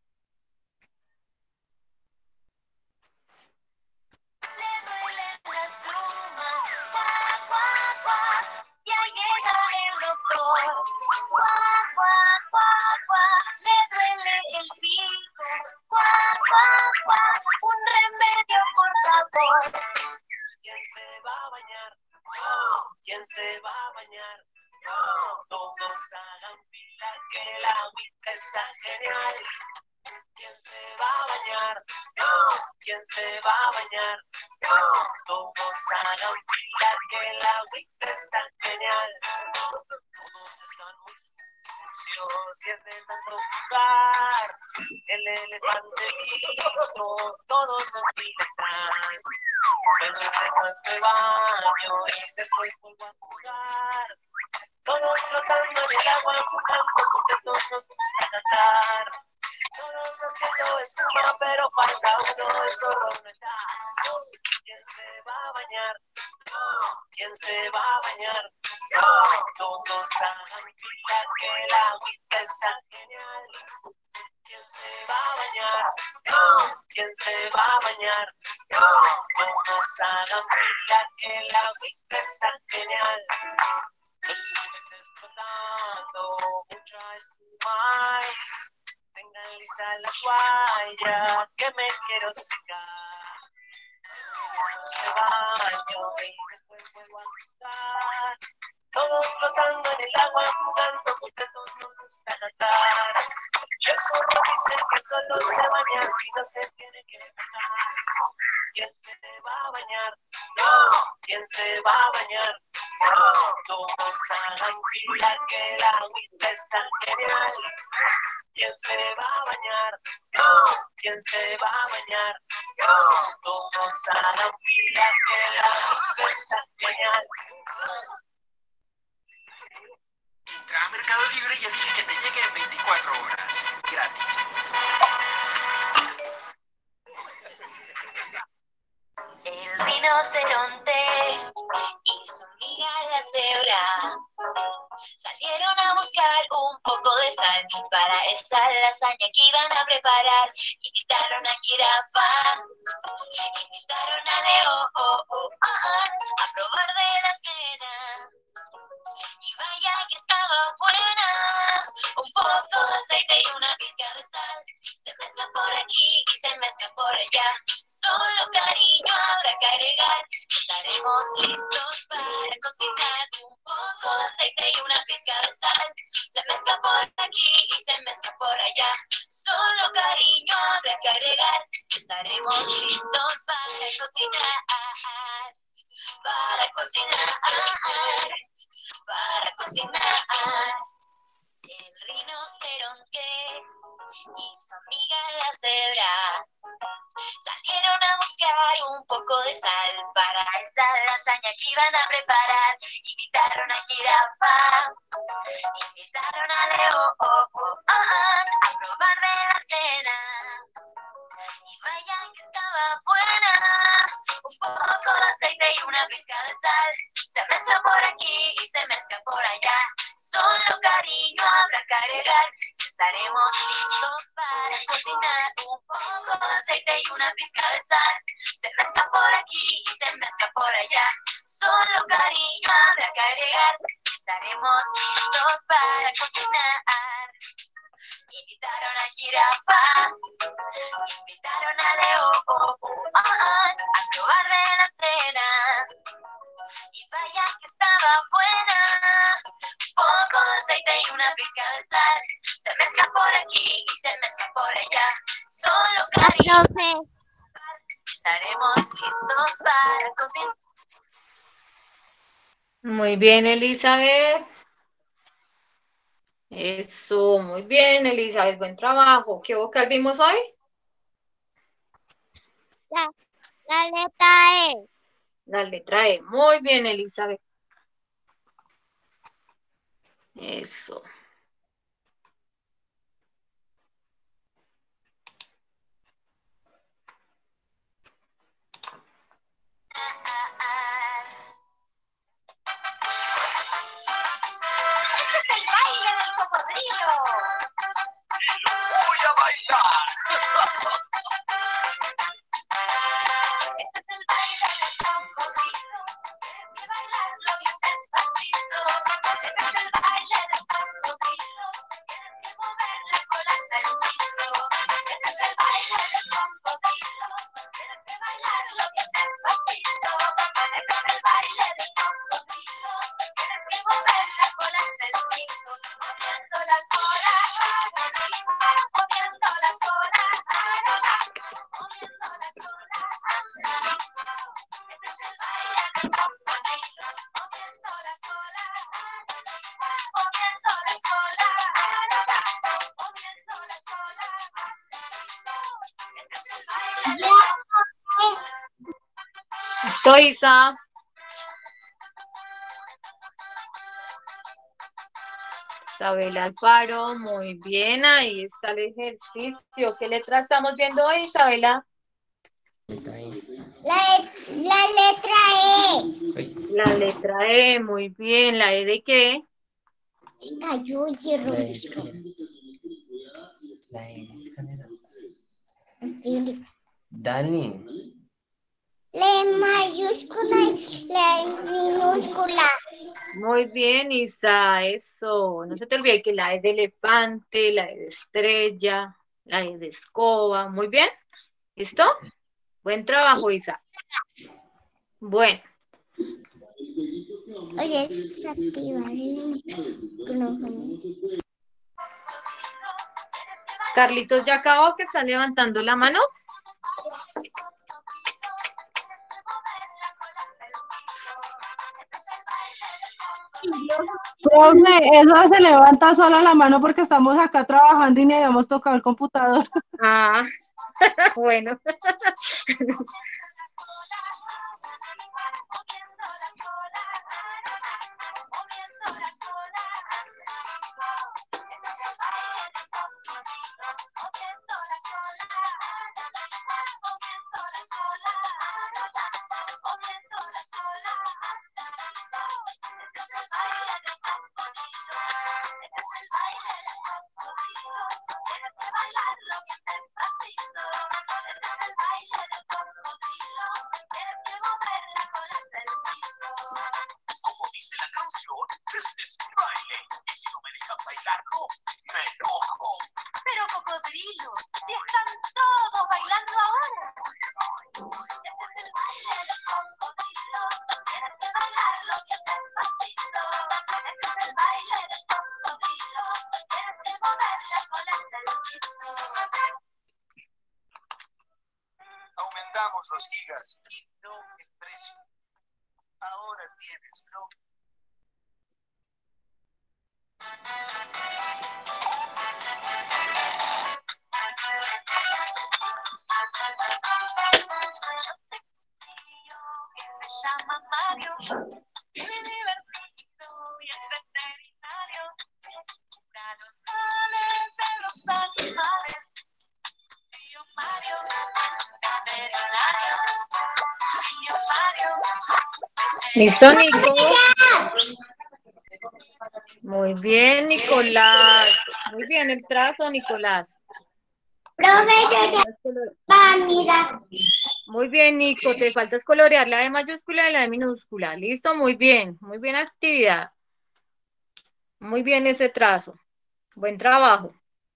Le duelen las plumas, cuac, cuac, cuac, ya llega el doctor. Cuac, cuac, cuac, cuac, le duele el pico. Cuac, cuac, cuac, un remedio por favor. ¿Quién se va a bañar? ¿Quién se va a bañar? Todos hagan fila que la agüita está genial. ¿Quién se va a bañar? ¿Quién se va a bañar? Todos hagan fila que la agüita está genial. Todos están muy sucios y es de tanto jugar. El elefante listo, todos son fila están. Pero después me baño y después vuelvo a jugar. Todos flotando en el agua, jugando porque todos nos gusta nadar. Todos haciendo espuma, pero falta uno, el zorro no está. ¿Quién se va a bañar? ¿Quién se va a bañar? Todos hagan fila que la agüita está genial. ¿Quién se va a bañar? ¿Quién se va a bañar? Todos hagan fila que la agüita está genial. Los juguetes flotando, mucha espuma. Tengan lista la toalla que me quiero secar. Me baño y después vuelvo a jugar. Todos flotando en el agua jugando porque a todos nos gusta nadar. Y el zorro dice que solo se baña si no se tiene que bañar. ¿Quién se va a bañar? ¿Quién se va a bañar? Todos hagan fila que la agüita está genial. ¿Quién se va a bañar? ¿Quién se va a bañar? Todos hagan fila que la agüita está genial. Entra a Mercado Libre y elige que te llegue en 24 horas. Gratis. El rinoceronte y su amiga la cebra salieron a buscar un poco de sal para esa lasaña que iban a preparar. Invitaron a jirafa, invitaron a león a probar de la cena. Y vaya que estaba buena, un poco de aceite y una pizca de sal. Se mezclan por aquí y se mezclan por allá. Solo cariño habrá que agregar. Estaremos listos para cocinar. Un poco de aceite y una pizca de sal. Se mezclan por aquí y se mezclan por allá. Solo cariño habrá que agregar. Estaremos listos para cocinar. Para cocinar. Para cocinar. El rinoceronte y su amiga la cebra salieron a buscar un poco de sal para esa lasaña que iban a preparar. Invitaron a jirafa, invitaron a león a probar de la cena. Y vaya que estaba buena, un poco y una pizca de sal. Se mezcla por aquí y se mezcla por allá. Solo cariño habrá que agregar. Estaremos listos para cocinar. Un poco de aceite y una pizca de sal. Se mezcla por aquí y se mezcla por allá. Solo cariño habrá que agregar. Estaremos listos para cocinar. Invitaron a Jirafa, invitaron a León a probar de la cena. Y vaya que estaba buena. Poco de aceite y una pizca de sal. Se mezcla por aquí y se mezcla por allá. Solo cariño. Estaremos listos para cocinar. Muy bien, Elizabeth. Eso, muy bien, Elizabeth, buen trabajo. ¿Qué vocal vimos hoy? La letra E. La letra E. Muy bien, Elizabeth. Eso. Este es el baile del cocodrilo. Y lo voy a bailar. Este es el baile del cocodrilo. Tienes que bailarlo bien despacito. Este es el baile del cocodrilo. Tienes que mover la cola hasta el piso. Este es el baile del cocodrilo. Tienes que bailarlo bien despacito. Este es el baile del cocodrilo. Tienes que mover la cola hasta el piso. Moviendo la cola arriba, moviendo la cola arriba, moviendo la cola arriba. Este es el baile del cocodrilo. Moviendo la cola arriba, moviendo la cola arriba, moviendo la cola arriba. Este es el baile del cocodrilo. ¿Listo, Isa? Isabel Alfaro, muy bien, ahí está el ejercicio. ¿Qué letra estamos viendo hoy, Isabela? La letra E. La letra E, muy bien. ¿La E de qué? Cayó el hierro. Dani. La mayúscula y la minúscula. Muy bien, Isa, eso. No se te olvide que la E de elefante, la E de estrella, la E de escoba. Muy bien. ¿Listo? Buen trabajo, Isa. Bueno. Oye, desactivar el micrófono. Carlitos, ¿ya acabó que están levantando la mano? Profe, esa se levanta sola la mano porque estamos acá trabajando y ni habíamos tocado el computador. Ah, bueno. Como dice la canción, este es mi baile. Y si no me dejan bailarlo, me enojo. Pero cocodrilo, si están todos bailando ahora. Este es el baile del cocodrilo. Tienes que bailarlo bien despacito. Este es el baile del cocodrilo. Tienes que mover la cola hasta el piso. Aumentamos los gigas y no el precio. Ahora tienes lo Que se llama Mario, muy divertido y es veterinario. Cura los males de los animales. Tío Mario, veterinario. Tío Mario, ¿Listo, Nico? Muy bien, Nicolás. Muy bien el trazo, Nicolás. Profe, yo ya va a mirar. Muy bien, Nico. Te falta colorear la E mayúscula y la E minúscula. Listo, muy bien. Muy bien actividad. Muy bien ese trazo. Buen trabajo.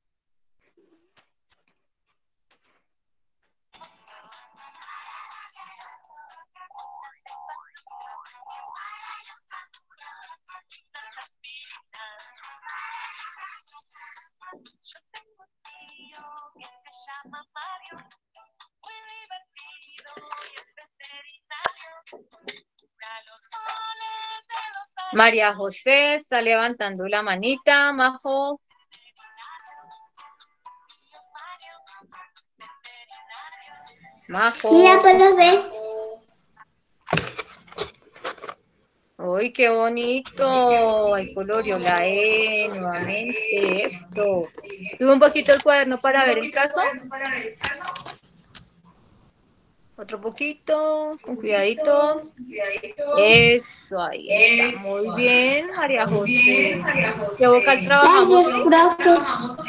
Yo tengo un tío que se llama Mario, muy divertido y es veterinario. Cura los goles de los María José está levantando la manita, Majo. Majo. Mira, profe. ¡Uy, qué bonito! Ahí coloreó la E nuevamente. Esto. Tuve un poquito el cuaderno para ver el trazo. Otro poquito, con cuidadito. Eso, ahí está. Muy bien, María José. ¿Qué vocal trabajamos? Gracias, profe.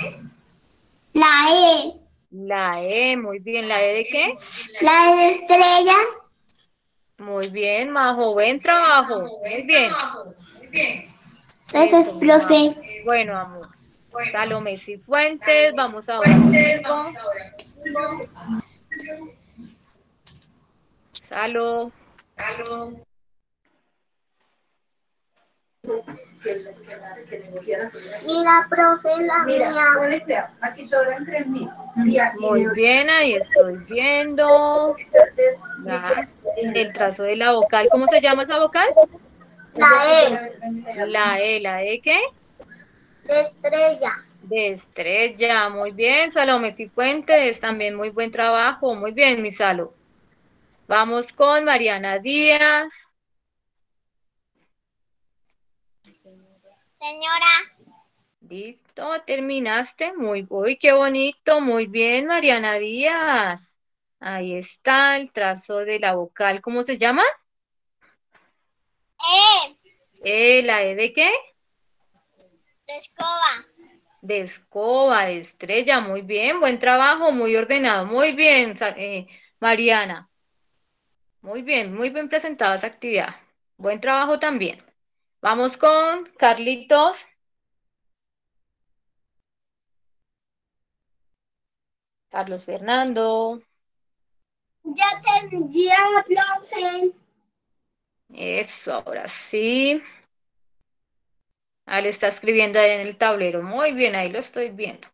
La E. La E, muy bien. ¿La E de qué? La E de estrella. Muy bien, Majo. Buen trabajo. Muy bien. Gracias, Eso, profe. bueno, amor. Salomé Cifuentes, vamos ahora contigo. Salo. Mira, profe, la mía. Aquí sobran 3.000. Muy bien, ahí estoy viendo. El trazo de la vocal. ¿Cómo se llama esa vocal? La E. ¿La E qué? De estrella. De estrella. Muy bien, Salomé Cifuentes. También muy buen trabajo. Muy bien, mi Salo. Vamos con Mariana Díaz. Señora. Listo, terminaste. Uy, qué bonito. Muy bien, Mariana Díaz. Ahí está el trazo de la vocal. ¿Cómo se llama? ¿La E de qué? De escoba. De escoba, de estrella. Muy bien, buen trabajo, muy ordenado. Muy bien, Mariana. Muy bien presentada esa actividad. Buen trabajo también. Vamos con Carlitos. Carlos Fernando. Ya, profe. Eso, ahora sí. Ah, le está escribiendo ahí en el tablero. Muy bien, ahí lo estoy viendo.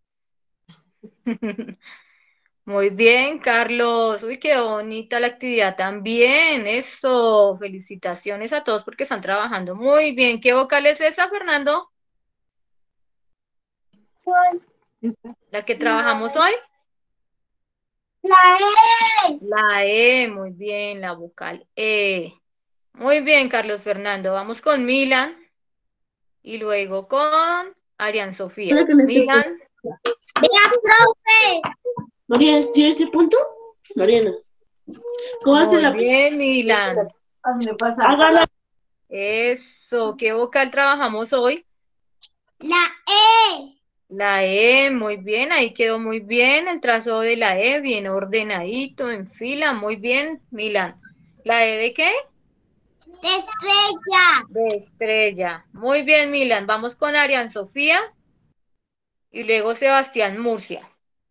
Muy bien, Carlos. Uy, qué bonita la actividad también. Eso. Felicitaciones a todos porque están trabajando muy bien. ¿Qué vocal es esa, Fernando? ¿La que trabajamos hoy? La E. La E, muy bien, la vocal E. Muy bien, Carlos Fernando. Vamos con Milan y luego con Arián Sofía. Milan. Mira, profe. Mariana, ¿sí este punto? Mariana. ¿Cómo hace Muy la bien, Milan. Hágala. Eso. ¿Qué vocal trabajamos hoy? La E. La E, muy bien, ahí quedó muy bien el trazo de la E, bien ordenadito, en fila, muy bien, Milan. ¿La E de qué? De estrella. De estrella. Muy bien, Milan. Vamos con Arián Sofía y luego Sebastián Murcia.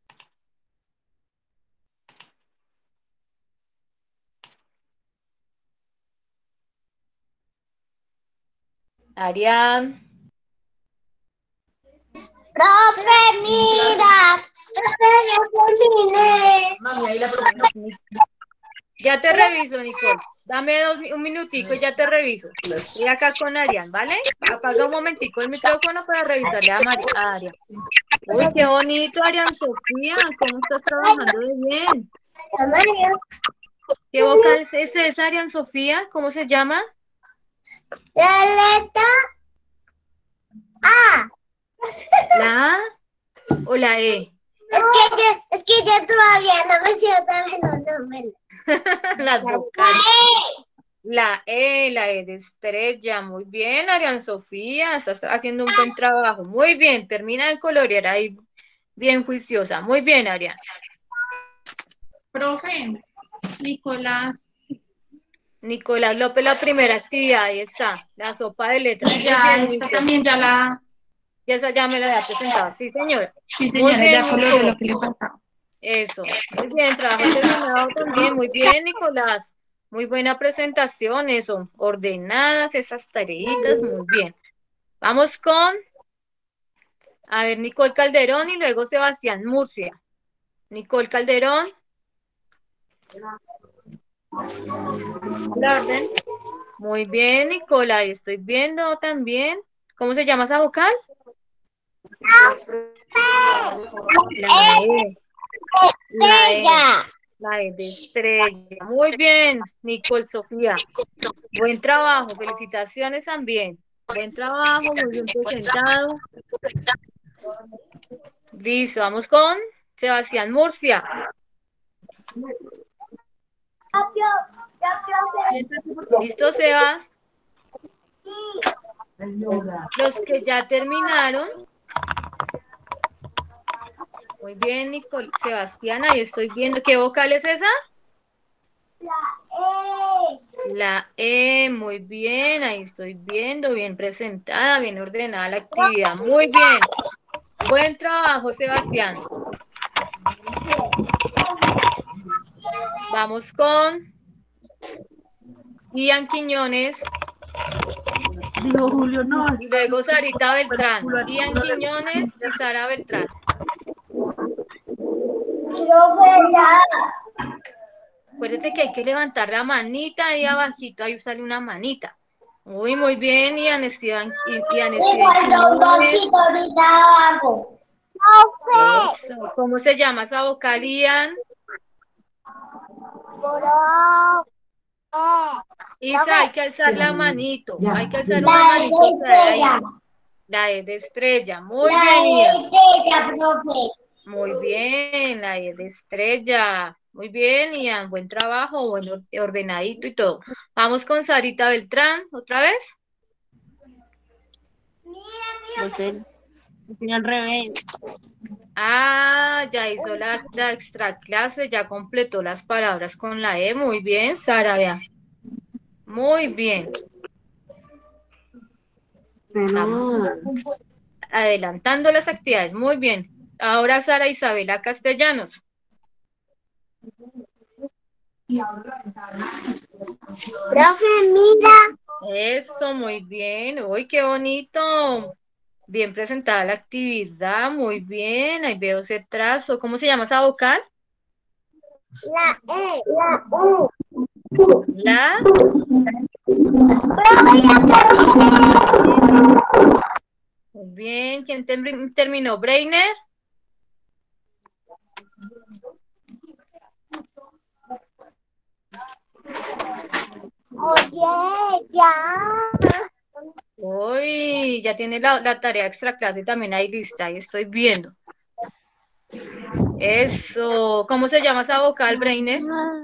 Arián. Profe, mira. Profe, ya terminé. Ya te reviso, Nicole. Dame un minutico y ya te reviso. Estoy acá con Arián, ¿vale? Apaga un momentico el micrófono para revisarle a Arián. Uy, qué bonito, Arián Sofía. ¿Cómo estás trabajando de bien? ¿Qué vocal es esa, Arián Sofía? ¿Cómo se llama? La letra A. ¿La A o la E? Es que yo todavía no me sé todos los números. Las vocales. La E de estrella. Muy bien, Arián Sofía. Estás haciendo un buen trabajo. Muy bien, termina de colorear ahí. Bien juiciosa. Muy bien, Arián. Profe, Nicolás, Nicolás López, la primera actividad. Ahí está. La sopa de letras. Muy ya bien, esta Nico. también ya la, Ya esa ya me la había presentado. Sí, señor. sí Muy señora, bien, ya coloreó Nico. lo que le faltaba. Eso. Muy bien, trabajo terminado también. Muy bien, Nicolás. Muy buena presentación, eso. Ordenadas esas tareitas. Muy bien. Vamos con, a ver, Nicole Calderón y luego Sebastián Murcia. Nicole Calderón. La orden. Muy bien, Nicole. Ahí estoy viendo también. ¿Cómo se llama esa vocal? La E. La E. La E de estrella. Muy bien, Nicole Sofía. Buen trabajo. Felicitaciones también. Buen trabajo, muy bien presentado. Listo, vamos con Sebastián Murcia. ¿Listo, Sebas? Los que ya terminaron. Muy bien, Nicole. Sebastián, ahí estoy viendo. ¿Qué vocal es esa? La E, muy bien, ahí estoy viendo, bien presentada, bien ordenada la actividad. Muy bien. Buen trabajo, Sebastián. Vamos con Ian Quiñones. Dijo Julio, no. Y luego Sarita Beltrán. Ian Quiñones y Sara Beltrán. Acuérdate que hay que levantar la manita ahí abajito, ahí sale una manita. Uy, muy bien, Ian Esteban Quiñones. Eso. ¿Cómo se llama esa vocal, Ian? Isa, hay que alzar la manito. Hay que alzar una manito. La E de estrella. Muy bien, Ian. Muy bien, la E de estrella. Muy bien, Ian. Buen trabajo, bueno, ordenadito y todo. Vamos con Sarita Beltrán, ¿otra vez? Al revés. Ah, ya hizo la extra clase, ya completó las palabras con la E. Muy bien, Sara, vea. Muy bien. Estamos adelantando las actividades. Muy bien. Ahora Sara Isabela Castellanos. Profe, mira. Eso, muy bien. Uy, qué bonito. Bien presentada la actividad. Muy bien. Ahí veo ese trazo. ¿Cómo se llama esa vocal? La E. La. Muy bien. ¿Quién terminó? ¿Breiner? Oye, ya. Uy, ya tiene la tarea extra clase también ahí lista. Ahí estoy viendo. Eso. ¿Cómo se llama esa vocal, Breiner?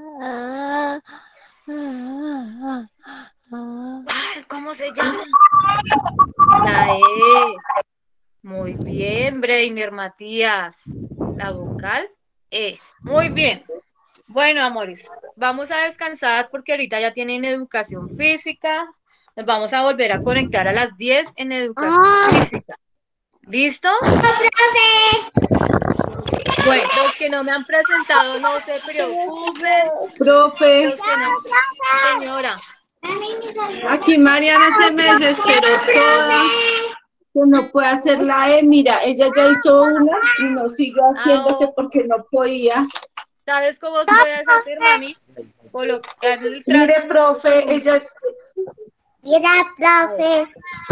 ¿Cómo se llama? La E. Muy bien, Breiner Matías. La vocal E. Muy bien. Bueno, amores, vamos a descansar porque ahorita ya tienen educación física. Nos vamos a volver a conectar a las 10 en educación física. ¿Listo? Bueno, los que no me han presentado no se preocupen. Profe, Los que no, señora. aquí Mariana se me desesperó toda, que no puede hacer la E. Mira, ella ya hizo unas y no sigue haciendo que porque no podía. ¿Sabes cómo puedes hacer, mami? Colocar el trazo. Mire, profe, ella Mira, profe.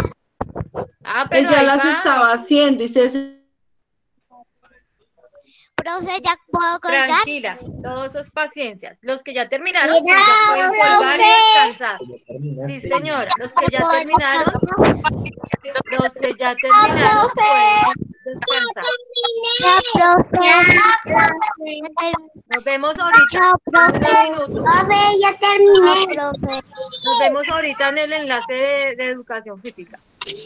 Pero ella ahí las va. estaba haciendo y se Profe, ¿ya puedo colgar? Tranquila, todos sos paciencias. Los que ya terminaron, sí, ya pueden colgar y descansar. Sí, señora, los que ya terminaron, pueden descansar. Ya, profe. Nos vemos ahorita. Chao, En unos profe. minutos. Profe, ya terminé. Profe. Nos vemos ahorita en el enlace de educación física.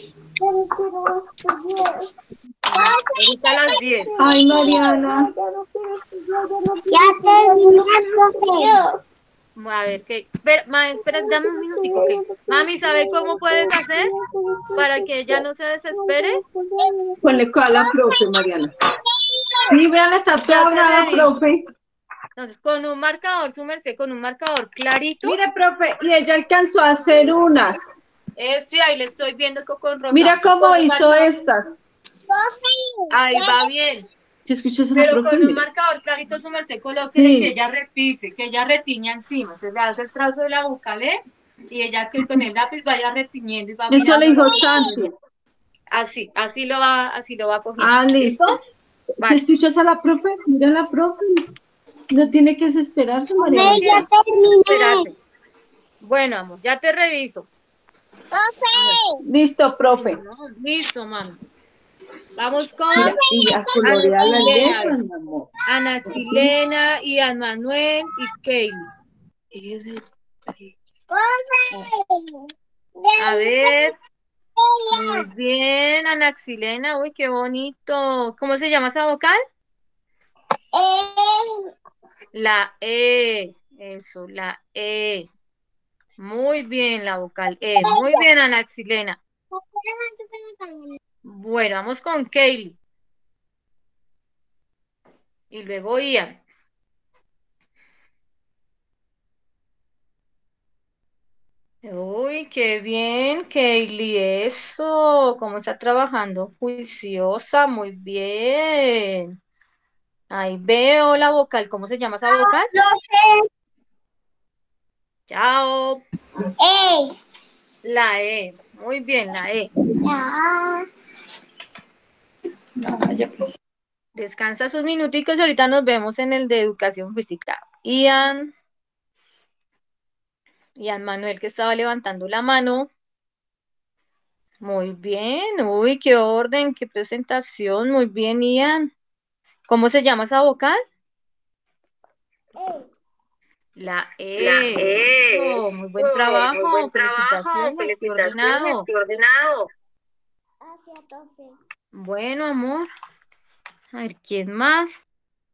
Ahorita a las 10. Ay, Mariana. Ya terminé, profe. A ver, ¿qué? Espera, dame un minutico, ¿ok? Mami, ¿sabe cómo puedes hacer para que ella no se desespere? Ponle a la profe, Mariana. Sí, vean, está toda brava, profe. Entonces, con un marcador, su merced, con un marcador clarito. Mire, profe, y ella alcanzó a hacer unas. Sí, ahí le estoy viendo con rosa. Mira cómo hizo estas. Ahí va bien. ¿Sí escuchas a la Pero profe? con un marcador clarito, su merced, colóquele que ella repise, que ella retiña encima. Entonces le hace el trazo de la vocal, y ella que con el lápiz vaya retiñendo y va mirando. Eso le dijo Santi. Así lo va cogiendo. Ah, listo. Vale. ¿Sí escuchas a la profe? Mira a la profe. No tiene que desesperarse, Mariana. Ya terminé. Bueno, amor, ya te reviso. Profe. Listo, profe. Listo, mami. Vamos con Mira, y a colorear las letras, mi amor. Ana Xilena, Ian Manuel y Kaylee. A ver. Muy bien, Ana Xilena. Uy, qué bonito. ¿Cómo se llama esa vocal? La E. Eso, la E. Muy bien, la vocal E. Muy bien, Ana Xilena. Bueno, vamos con Kaylee. Y luego Ian. Uy, qué bien, Kaylee, eso, cómo está trabajando, juiciosa, muy bien. Ahí veo la vocal, ¿cómo se llama esa vocal? Chao. La E, muy bien, la E. Descansa sus minuticos y ahorita nos vemos en el de educación física. Ian Manuel que estaba levantando la mano. Muy bien, uy, qué orden, qué presentación, muy bien, Ian. ¿Cómo se llama esa vocal? La E. Eso, muy buen trabajo, felicitaciones, qué ordenado. Bueno, amor. A ver, ¿quién más?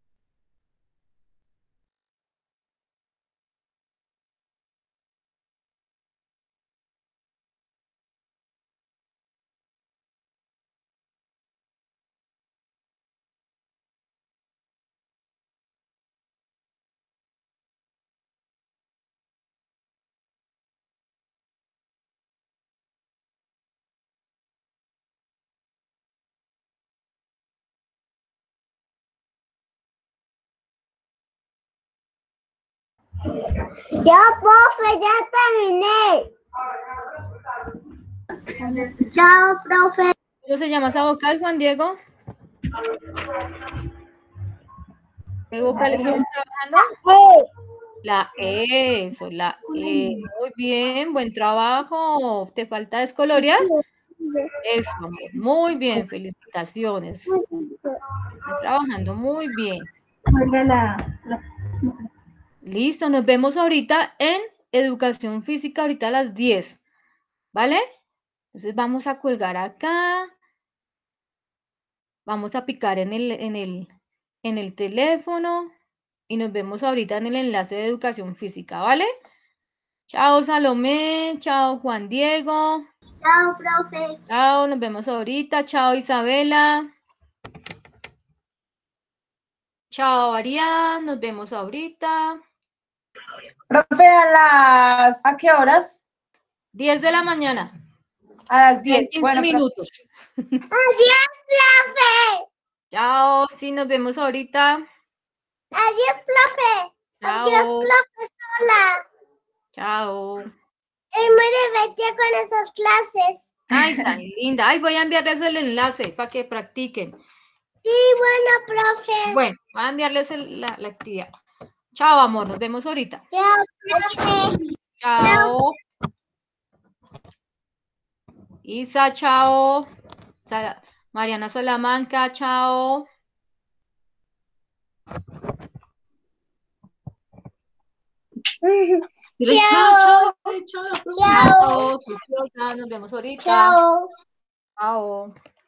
Ya, profe, ya terminé. Chao, profe. ¿Cómo se llama esa vocal, Juan Diego? ¿Qué vocal estamos trabajando? La E, eso, la E. Muy bien, buen trabajo. ¿Te falta descolorear? Eso, amor. Muy bien, felicitaciones. Está trabajando muy bien. Listo, nos vemos ahorita en educación física, ahorita a las 10. ¿Vale? Entonces vamos a colgar acá. Vamos a picar en el teléfono y nos vemos ahorita en el enlace de educación física, ¿vale? Chao, Salomé. Chao, Juan Diego. Chao, profe. Chao, nos vemos ahorita. Chao, Isabela. Chao, Arián. Nos vemos ahorita. Profe, ¿a qué horas? 10 de la mañana. A las 10. 15 Bueno, minutos. Adiós, profe. Chao, sí, nos vemos ahorita. Adiós, profe. Chao. Adiós, profesora. Chao. Es muy divertida con esas clases. Ay, tan linda. Ay, voy a enviarles el enlace para que practiquen. Sí, bueno, profe. Bueno, voy a enviarles la actividad. Chao, amor, nos vemos ahorita. Chao, profe. Chao. Isa, chao. Mariana Salamanca, chao. Chao. Chao. Chao. Chao, nos vemos ahorita. Chao. Chao.